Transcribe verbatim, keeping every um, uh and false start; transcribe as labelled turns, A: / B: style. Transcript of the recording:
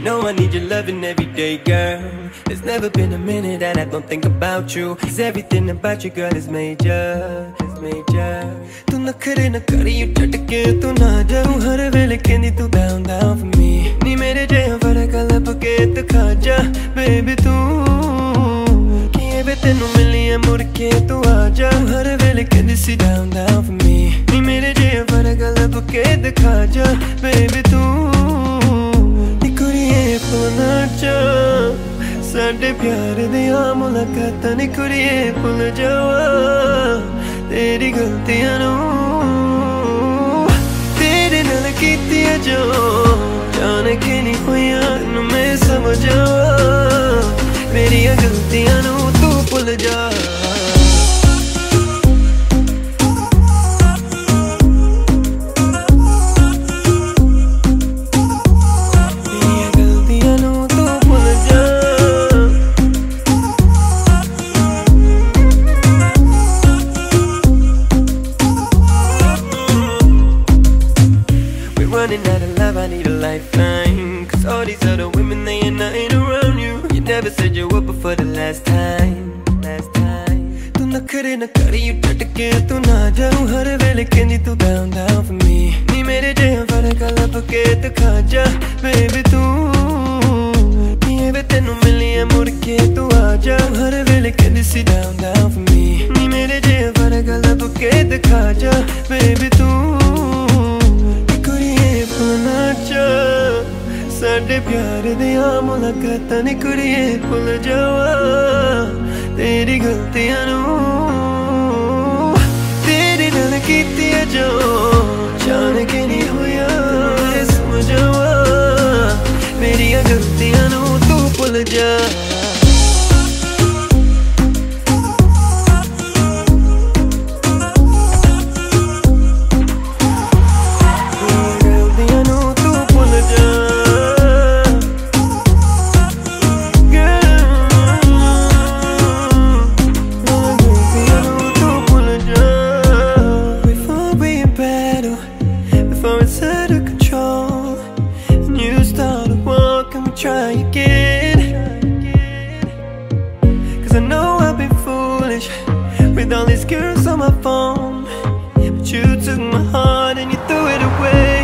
A: know I need your loving every day, girl. There's never been a minute that I don't think about you. Cause everything about you, girl, is major, is major. Tu nakhre na kari, you chatke tu na ja. Tu har vele kendi tu down, down for me. Ni mere jaya faraka labke tu kha ja, baby tu. Kiye be tenu miliye murke tu aaja. Tu har vele kendi si down, down for me. Ni mere jaya faraka labke tu kha ja, baby tu. साडे प्यार दियां मुलाकातां नी कुड़िए भुल जावा तेरी गलतियां नू तेरे नाल कीतियां जो जान के नी होइयां नू मैं समझ जावा मेरियां गलतियां नू तू भुल जा Running out of love, I need a lifeline. Cause all these other women, they ain't nothing around you. You never said you were before the last time, last time. Tu nakhre na kari, you chatke tu na ja. Tu har vele kendi tu down, down for me. Ni mere jaya faraka labke tu kha ja, baby tu. Kiye be tenu miliye murke tu aaja. Tu har vele kendi si down, down for me. Ni mere jaya faraka labke tu kha ja, baby tu. साडे प्यार दियां मुलाकातां नी कुड़िए भुल जावा तेरी गलतियां नू तेरे नाल कीतियां जो जान के नी होया मैं समझ जावा मेरियां गलतियां नू तू भुल जा out of control and you start to walk and we try again. Cause I know I've been foolish with all these girls on my phone, but you took my heart and you threw it away.